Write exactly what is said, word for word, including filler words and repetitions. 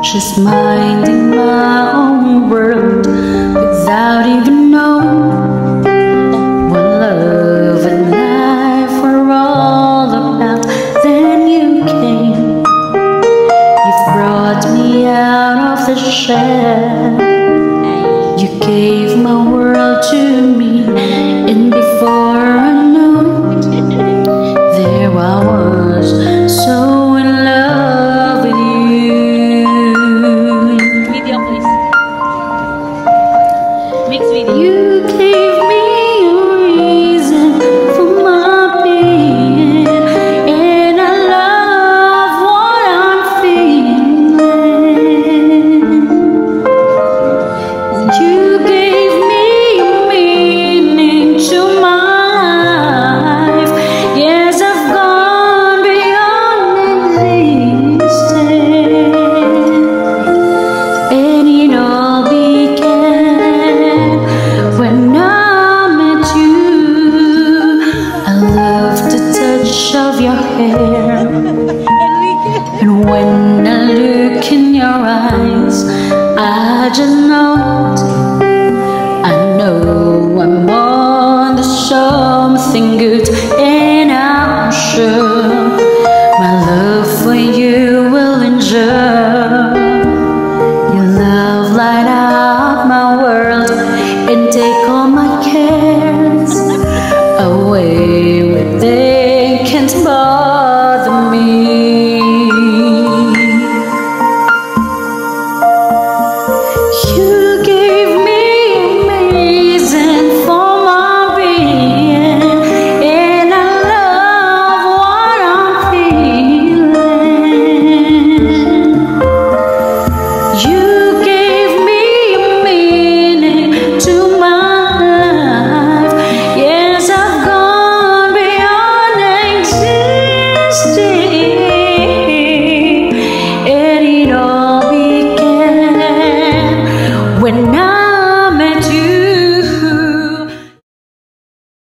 just minding my own world without even knowing what love and life were all about. Then you came, you brought me out of the shed. You gave my world to me, and before I knew it, there I was, so in love with you. Video, please. Mix video. You gave me a reason for my being, and I love what I'm feeling. You gave me a meaning to my life. Yes, I've gone beyond existence, and it all began when I met you. I love the touch of your hair, and when I look in your eyes, I just know